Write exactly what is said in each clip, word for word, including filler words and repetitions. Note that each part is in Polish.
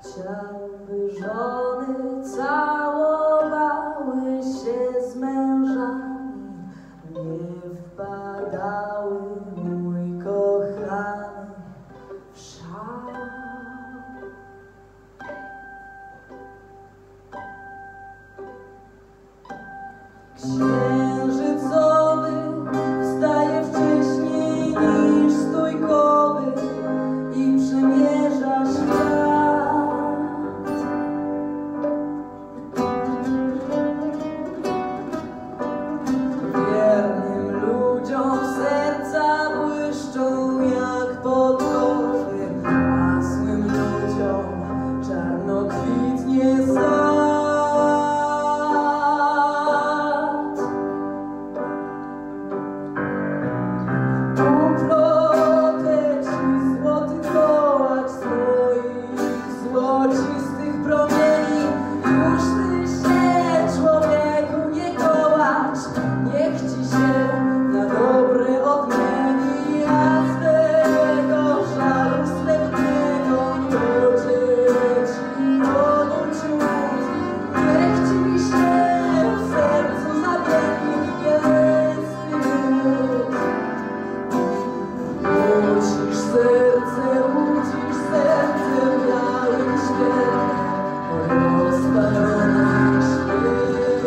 Chciałby żony całowały się z mężami, nie wpadały, mój kochany, w szał. Księżycowy wstaje wcześniej niż stójkowy i przemierza świat. Wiernym ludziom serca błyszczą jak podkowy, a złym ludziom czarno kwitnie sad. Złocistych promieni, już ty się, człowieku, nie kołacz, niech ci się na dobre odmieni, a z tego żalu srebrnego toczy ci odciut. Niech ci się w sercu zabiegnie niebieski miód. Ucisz serce, ucisz serce, białym świetle rozpalonych świec.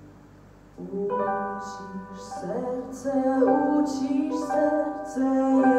Ucisz serce, ucisz serce.